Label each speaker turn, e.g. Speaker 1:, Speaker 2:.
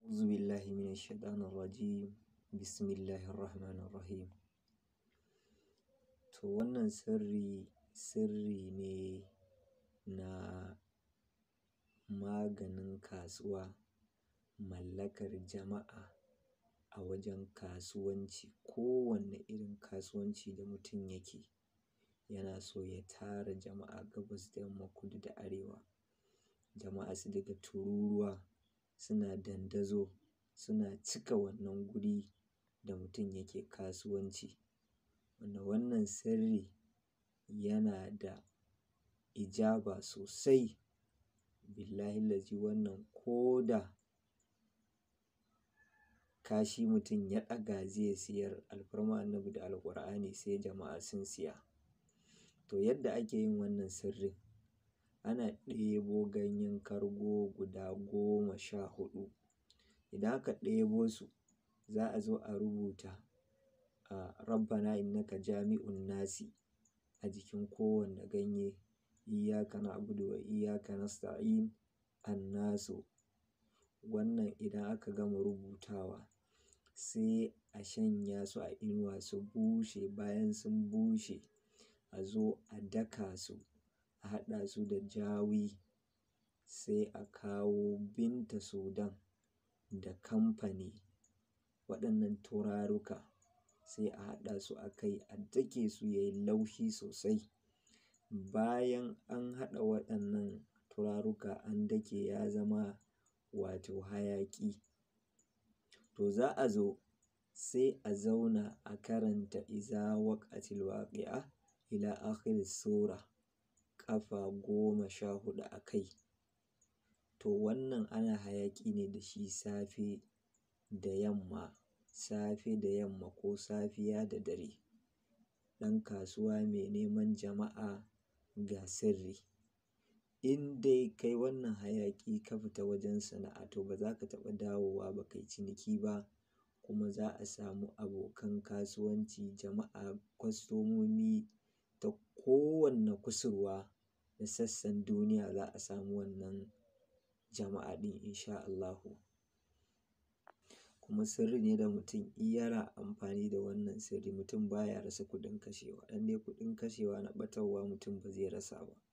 Speaker 1: أعوذ بالله من الشيطان الرجيم. بسم الله الرحمن الرحيم. To wannan sirri ne na maganin kasuwa, mallakar jama'a a wajen kasuwanci. Kowanne irin kasuwanci da mutum yake yana so ya tara jama'a gabas da yamma, kudu da arewa. Jama'a su daga tururuwa suna dandazo, suna cika wannan guri da mutum yake kasuwanci. Wannan sirri yana da ijaba sosai. Billahi lazi, wannan ko da kashi mutum ya ɗaga zai siyar, alfarma annabi da alƙur'ani sai jama'a sun siya. To yadda ake yin wannan sirrin, ana ɗebo ganyen kargo guda 14. Idan aka ɗebo su, za a zo a rubuta rabbana innaka jami'un nasi a jikin kowanne ganye. Iyyaka na'budu wa iyyaka nasta'in annasu. Wannan idan aka gama rubutawa sai a shanya su a inuwa su bushe. Bayan sun bushe a zo a daka su, a haɗa su da jawi, sai a kawo Binta Sudan da kamfani. Waɗannan turaruka sai a haɗa su a kai, a dake su yayi laushi sosai. Bayan an haɗa waɗannan turaruka an dake ya zama wato hayaƙi, to za a zo sai a zauna a karanta iza waqatil waqi'a ila akhiris sura ƙafa 14 a kai. To wannan ana hayaƙi ne da shi safe da yamma ko safiya da dare. Ɗan kasuwa mai neman jama'a ga sirri. In dai kai wannan hayaƙi ka fita wajen sana'a, to ba za ka taɓa dawowa ba kai ciniki ba, kuma za a samu abokan kasuwanci, jama'a, kwastomomi ta kowanne kusurwa na sassan duniya. Za a samu wannan jama'a ɗin insha Allahu. Kuma sirri ne da mutum in yana amfani da wannan sirri, mutum baya rasa kuɗin kashewa. Dan dai kuɗin kashewa na ɓatarwa mutum ba zai rasa ba.